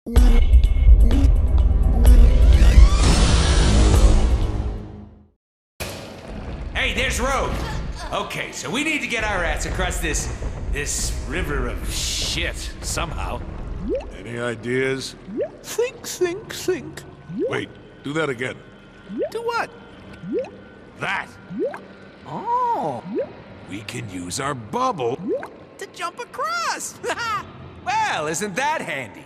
Hey, there's Rogue. Okay, so we need to get our ass across this river of shit somehow. Any ideas? Think. Wait, do that again. Do what? That. Oh, We can use our bubble. to jump across! Well, isn't that handy?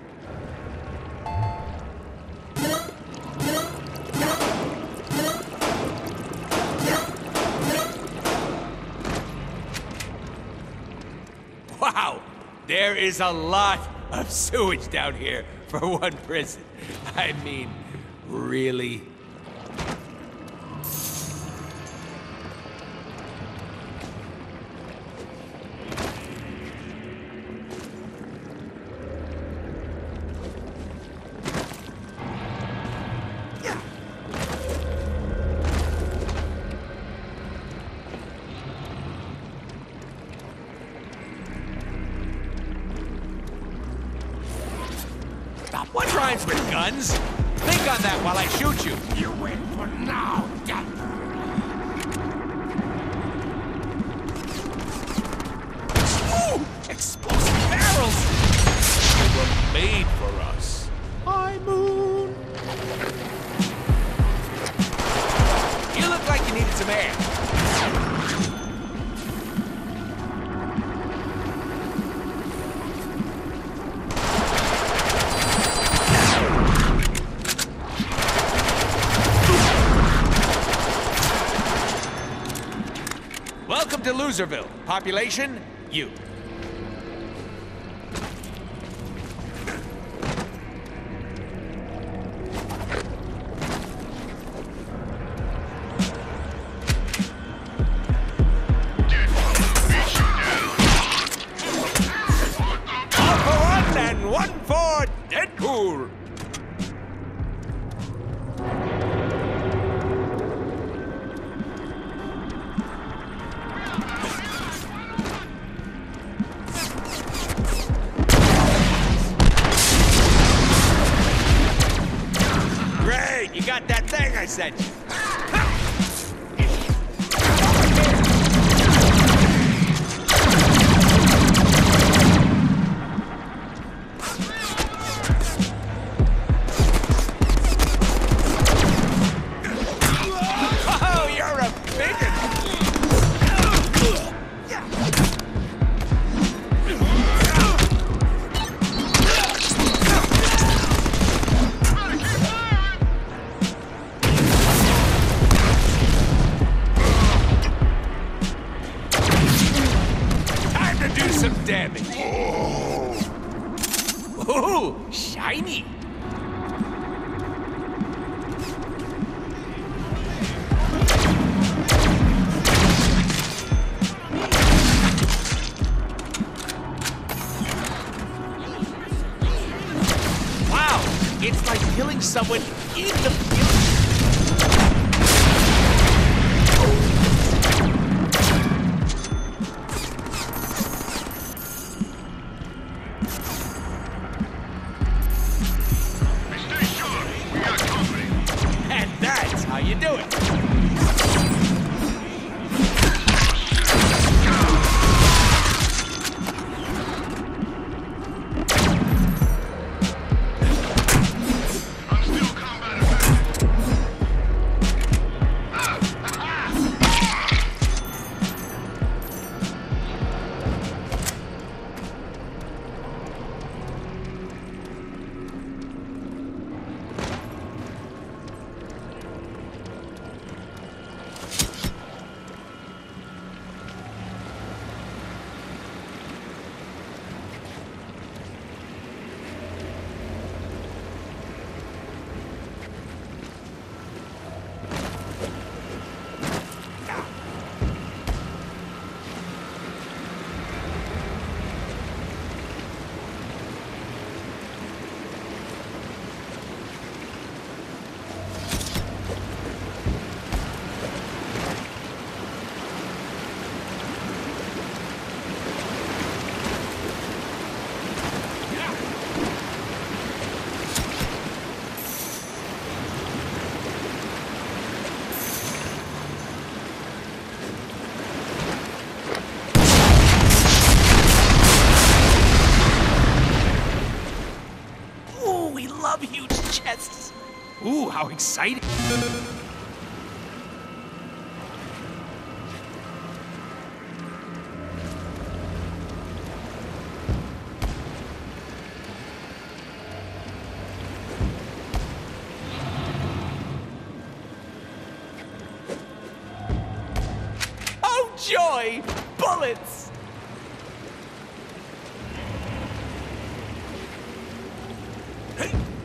Wow, there is a lot of sewage down here for one prison. I mean, really? What rhymes with guns? Think on that while I shoot you. You win for now, Death. Ooh! Explosive barrels! They were made for us. Hi, Moon. You look like you needed some air. Welcome to Loserville. Population, you. All for one and one for Deadpool. Great, you got that thing I sent you. Oh, you're a bigot. Time to do some damage. Ooh, shiny. Wow, it's like killing someone in the future. Stay sharp. We got company. And that's how you do it. I'm still combat effective. love huge chests. Ooh, how exciting! Oh, joy! Bullets! Hey!